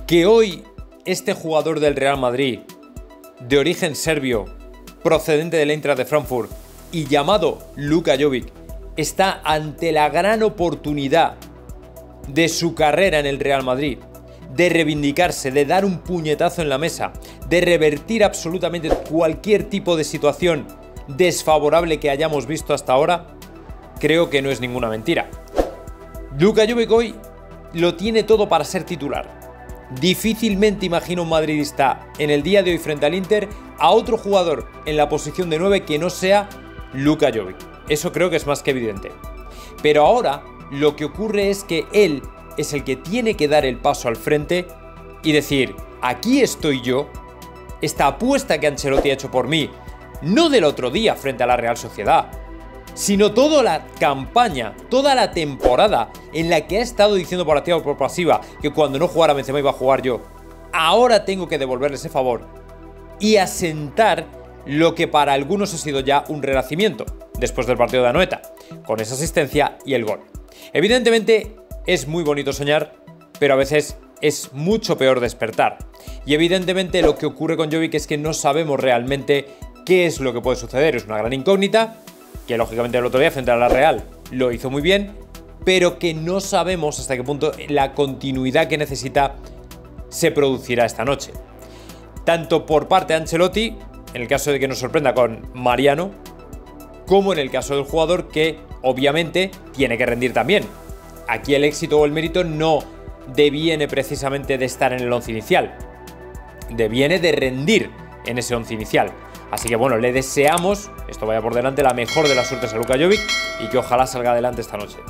Que hoy este jugador del Real Madrid, de origen serbio, procedente del Eintracht de Frankfurt y llamado Luka Jovic, está ante la gran oportunidad de su carrera en el Real Madrid, de reivindicarse, de dar un puñetazo en la mesa, de revertir absolutamente cualquier tipo de situación desfavorable que hayamos visto hasta ahora, creo que no es ninguna mentira. Luka Jovic hoy lo tiene todo para ser titular. Difícilmente imagino un madridista en el día de hoy frente al Inter a otro jugador en la posición de 9 que no sea Luka Jovic. Eso creo que es más que evidente. Pero ahora lo que ocurre es que él es el que tiene que dar el paso al frente y decir: aquí estoy yo, esta apuesta que Ancelotti ha hecho por mí, no del otro día frente a la Real Sociedad, sino toda la campaña, toda la temporada en la que ha estado diciendo por activa o por pasiva que cuando no jugara Benzema iba a jugar yo. Ahora tengo que devolverle ese favor y asentar lo que para algunos ha sido ya un renacimiento después del partido de Anoeta, con esa asistencia y el gol. Evidentemente es muy bonito soñar, pero a veces es mucho peor despertar. Y evidentemente lo que ocurre con Jovic es que no sabemos realmente qué es lo que puede suceder. Es una gran incógnita, que lógicamente el otro día frente a la Real lo hizo muy bien, pero que no sabemos hasta qué punto la continuidad que necesita se producirá esta noche. Tanto por parte de Ancelotti, en el caso de que nos sorprenda con Mariano, como en el caso del jugador, que obviamente tiene que rendir también. Aquí el éxito o el mérito no deviene precisamente de estar en el once inicial, deviene de rendir en ese once inicial. Así que bueno, le deseamos, esto vaya por delante, la mejor de las suertes a Luka Jovic y que ojalá salga adelante esta noche.